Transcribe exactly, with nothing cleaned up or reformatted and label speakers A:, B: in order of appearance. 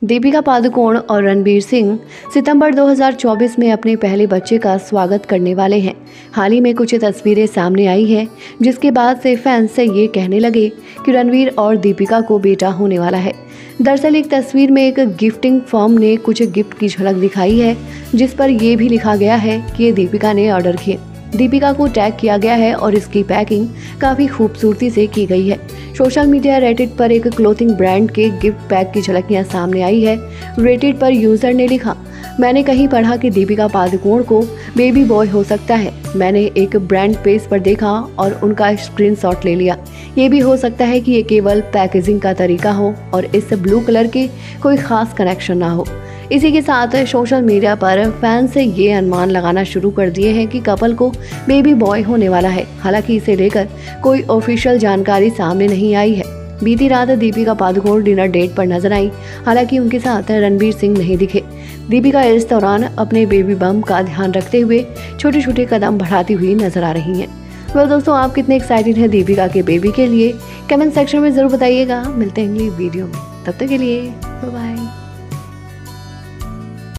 A: दीपिका पादुकोण और रणवीर सिंह सितंबर दो हज़ार चौबीस में अपने पहले बच्चे का स्वागत करने वाले हैं। हाल ही में कुछ तस्वीरें सामने आई हैं, जिसके बाद से फैंस से ये कहने लगे कि रणवीर और दीपिका को बेटा होने वाला है। दरअसल एक तस्वीर में एक गिफ्टिंग फर्म ने कुछ गिफ्ट की झलक दिखाई है, जिस पर यह भी लिखा गया है कि ये दीपिका ने ऑर्डर किए। दीपिका को टैग किया गया है और इसकी पैकिंग काफ़ी खूबसूरती से की गई है। सोशल मीडिया रेडिट पर एक क्लोथिंग ब्रांड के गिफ्ट पैक की झलकियां सामने आई है। रेडिट पर यूजर ने लिखा, मैंने कहीं पढ़ा कि दीपिका पादुकोण को बेबी बॉय हो सकता है। मैंने एक ब्रांड पेज पर देखा और उनका स्क्रीनशॉट ले लिया। ये भी हो सकता है कि ये केवल पैकेजिंग का तरीका हो और इस ब्लू कलर के कोई खास कनेक्शन ना हो। इसी के साथ सोशल मीडिया पर फैंस से ये अनुमान लगाना शुरू कर दिए हैं कि कपल को बेबी बॉय होने वाला है। हालांकि इसे लेकर कोई ऑफिशियल जानकारी सामने नहीं आई है। बीती रात दीपिका पादुकोण डिनर डेट पर नजर आई, हालांकि उनके साथ रणवीर सिंह नहीं दिखे। दीपिका इस दौरान अपने बेबी बम का ध्यान रखते हुए छोटे छोटे कदम बढ़ाती हुई नजर आ रही हैं। वेल दोस्तों, आप कितने एक्साइटेड हैं दीपिका के बेबी के लिए? कमेंट सेक्शन में जरूर बताइएगा। मिलते हैं अगली वीडियो में, तब तक के लिए बाय बाय।